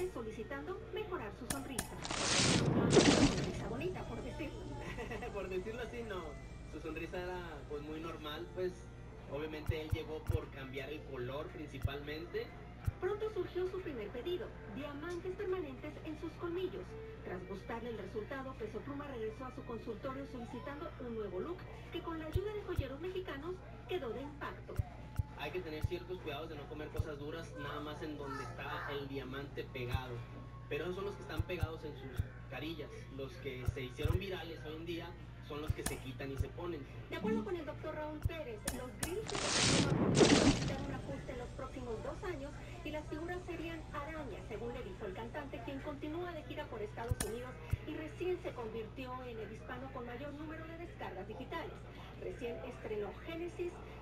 meses solicitando mejorar su sonrisa. Una sonrisa bonita, por decirlo. Por decirlo así, no. Su sonrisa era pues muy normal, pues obviamente él llegó por cambiar el color principalmente. Pronto surgió su primer pedido, diamantes permanentes en sus colmillos. Tras gustarle el resultado, Peso Pluma regresó a su consultorio solicitando un nuevo look que con la ayuda de joyeros mexicanos quedó de impacto. Hay que tener ciertos cuidados de no comer cosas duras, nada más en donde está el diamante pegado. Pero esos son los que están pegados en sus carillas. Los que se hicieron virales hoy en día son los que se quitan y se ponen. De acuerdo con el doctor Raúl Pérez, los grills de Peso Pluma podrían necesitar un ajuste en los próximos 2 años y las figuras serían arañas, según le dijo el cantante, quien continúa de gira por Estados Unidos y recién se convirtió en el hispano con mayor número de descargas digitales. Recién estrenó Génesis,